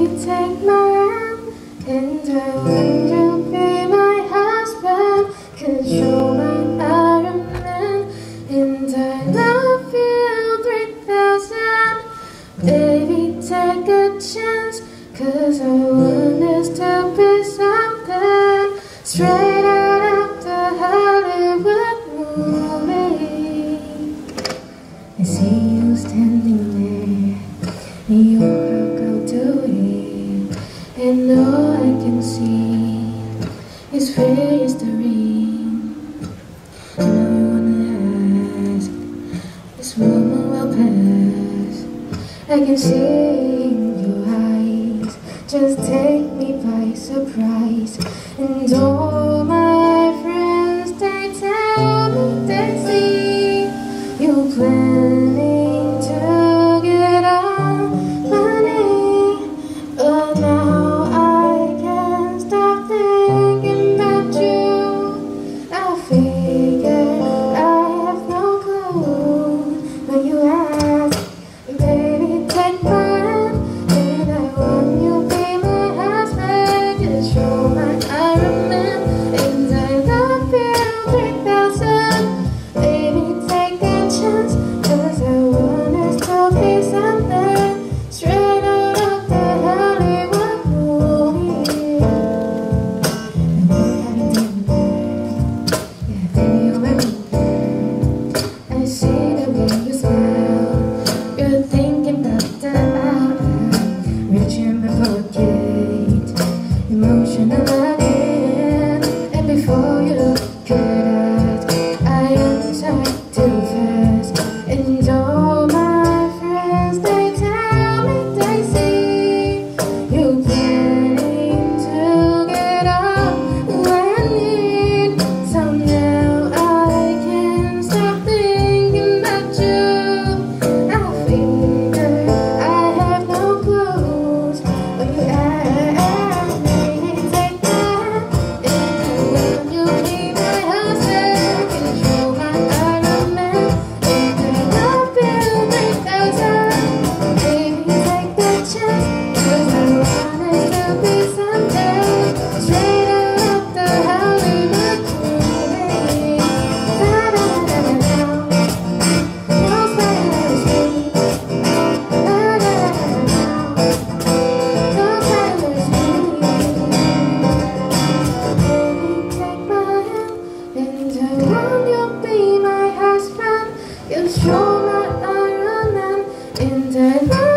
take my hand, and I want you to be my husband. 'Cause you're my Iron Man, and I love you 3000. Baby, take a chance, 'cause I want us to be something straight out of the Hollywood movie. I see you standing there, and your heart go to it, and all I can see is history. I know you wanna ask, this moment will pass. I can see in your eyes, just take me by surprise. And all my friends, they tell me they see you planning to get on money. But now I can't stop thinking about you. I figure I have no clue when you ask, baby, take my hand, and I want you to be my husband. 'Cause you're my Iron Man, and I love you 3000. Baby, take a chance, 'cause I want us to be something straight out of the Hollywood movie. And we haven't done that. Yeah, baby, you're my man. I see the way you smile. You're thinking about the reaching my pocket, emotional again. And before you could ask, I answered too fast. And all my friends, they tell me they see you planning to get up when need. So now I can't stop thinking about you. I figure I have no clues when you ask me, take my hand, and I want you to be my husband. 'Cause you're my Iron Man, and I love you 3000. Baby, take the chance, 'cause I want us to be something straight out of the Hollywood movie. Da-da-da-da-da, no silence me. Da-da-da-da-da, no silence me. Baby, take my hand, and I want you to be my husband. 'Cause you're my Iron Man, and I love